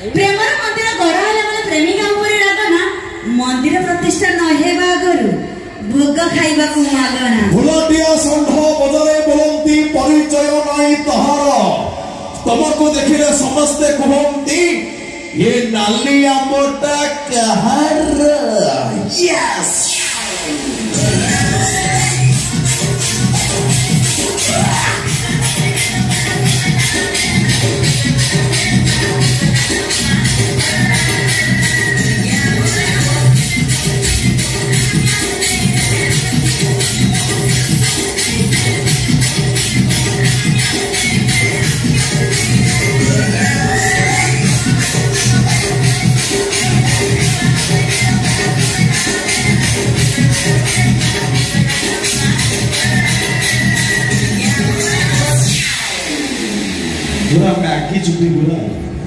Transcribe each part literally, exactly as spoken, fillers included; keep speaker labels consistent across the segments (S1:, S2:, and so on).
S1: Premiere मंदिर गढ़ हेले बोले प्रेमिका उपरे राग ना मंदिर प्रतिष्ठा न हेबा आगरु भोग खाइबा को मागना
S2: भुलटिया षंढ बजरे बोलंती परिचय नाई तहार तुमको देखिले समस्ते कहंती ये नाली आंबटा कहार यस पूरा मैगी चुपी पूरा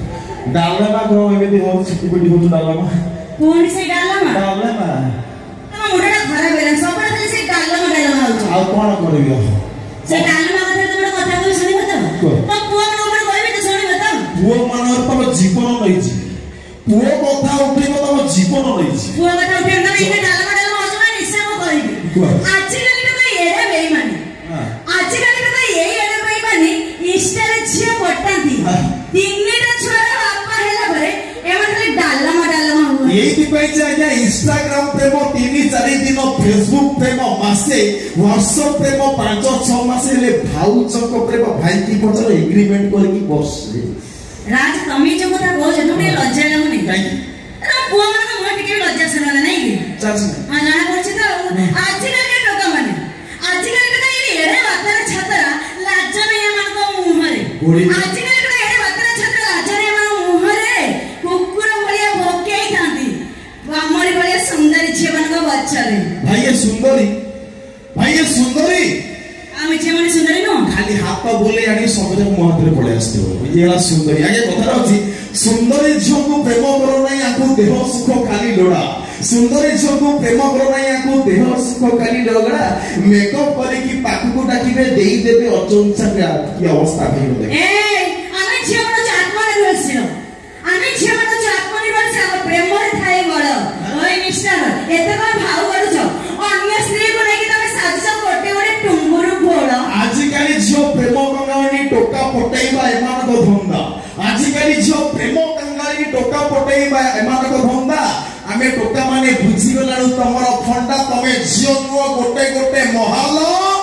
S2: डालमा को एमिति हो चुपी बडी हो डालमा
S1: कोन से डालमा
S2: डालमा
S1: तम मुडा खराब हेला सबड़ खाली से डालमा डालमा हो
S2: आ कोन करबियो
S1: से डालमा कथा तमर कथा को सुनि बता तो पुआ मन ऊपर कहबे तो सुनि बता
S2: पुआ मनर तम जीवन नहिछि पुआ कथा उठेबो तम जीवन नहिछि
S1: पुआ कथा उठेन ना इने डालमा डालमा असुना निश्चय को कहबी आज काली तो एरे बेईमानी आज काली तो एई एरे बेईमानी इष्टरे छिया पटांती तिन्नीटा छुआरा बापा हेला भरे एमन खाली डालमा डालमा हो
S2: एई पई जे आज्ञा इंस्टाग्राम प्रेम तीन चार दिन फेसबुक प्रेम मासे व्हाट्सएप प्रेम पांच छह मास हेले भाउचक प्रेम भाई की पचर एग्रीमेंट करकी बसले
S1: राज तमी जो कथा कहौ जे तुमने लज्जा लागुनी
S2: काई
S1: अरे पुआ मन को मोर टिके लज्जा सना नै कि
S2: चाच
S1: हां जाना पड़छि तो आज काल के टोका माने आज काल के एई एरे बातर छतरा लाज नै मन को मुहरे आज काल के एरे बातर छतरा लाज नै मन मुहरे कुकुर भलिया भोके थांती बामरी भलिया सुंदरी जीवन को बच्चा रे
S2: भाई ये सुंदरी भाई ये सुंदरी
S1: आमे जेमनी सुंदरी नो
S2: खाली हाथ बोले आनी सबरे मुहातरे पळे आस्ते येला सुंदरी आगे कथा रहछि सुंदरी झियो को प्रेम करो नै आकु देह सुख खाली लोड़ा सुंदरी झियो को प्रेम करो नै आकु देह सुख खाली लोड़ा मेकअप करी की पाखु को डाकिबे देई देबे अचंचा की अवस्था भइलो देख
S1: ए आमे झियो को आत्मनिर्भरशील आमे झियो को आत्मनिर्भरशील प्रेम रे थाए बळ ओय मिस्टर एते कोन भाव करू छ अन्य स्त्री को नै कि तमे साजस कोटे ओरे टुंगुरु फोड़
S2: आज काली झियो प्रेम कंगाणी टोका पटाइबा एमान को धंदा आज काली झियो प्रेम कंगाणी टोका पटाइबा एमान को धंदा आमे टोका माने बुझी गलाडू तमर फंडा तमे झियो नुवा गोटे गोटे महाल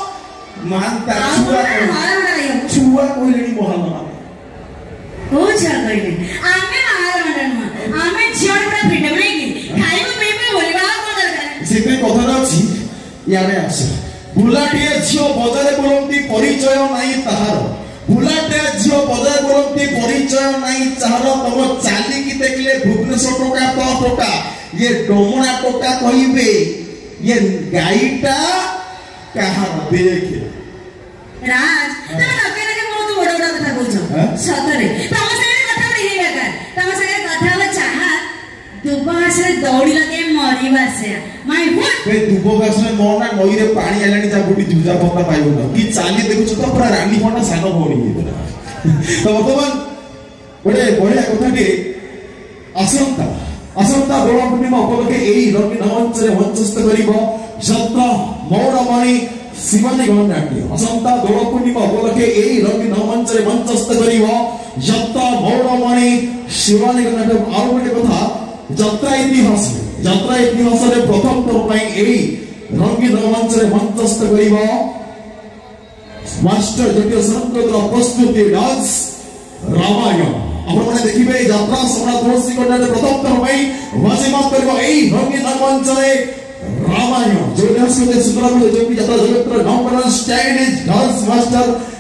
S2: मानता छुआ छुआ कोइली महाल
S1: हो छ कइले आमे महाल मंडन आमे झियो पुरा फ्रीडम नै कि खाइबो पेबे बोलिबा को दरकार
S2: सेते कथा अछि यारे आसे बुलाटिए झियो बजारे बोलंती परिचय नाही ताहार बुलाटे झियो बजारे बोलंती परिचय नाही ताहार तम चाली की देखले भुवनेश्वर टोका तो टोका ये डोमना टोका कहिबे ये गाईटा कहार देख
S1: राज तम नके नके बहुत बड़ बड़ कथा बोलछ सतरे तम संगे कथा बड़ी हे बेकार तम संगे कथा हो चाहा दुबास रे दौड़ी लगे मरिबा से माय व्हाट
S2: बे दुबोगास रे मोना नई रे पानी आलानी जा बुटी जुजा पत्ता पाइबो न की चाली देखुछ तो पूरा रानी फंडा सानो भौणी तो वर्तमान बड़े बड़े कथा के असंता असंता दोला पूर्णिमा उपलक्षे एई रंगीन मंच रे मंचस्थ करिवो जत्रा मौरमणि शिवानी गणनाट्य असंता दोला पूर्णिमा उपलक्षे एई रंगीन मंच रे मंचस्थ करिवो जत्रा मौरमणि शिवानी गणनाट्य आरो बड़े कथा जत्रा इतिहास जत्रा इतिहास रे प्रथम थर पई एई रंगीन मंच रे मंचस्थ करिवो मास्टर जटिल संकल्प प्रस्तुति डांस रामायण आपण माने देखिबे यात्रा सम्राट तुलसी कोटारे प्रथम थर पई वाजिमात करबो एई रंगीन मंच रे रामायण जो डांस के सुंदर जो कि यात्रा जगत रे number one stylish dance master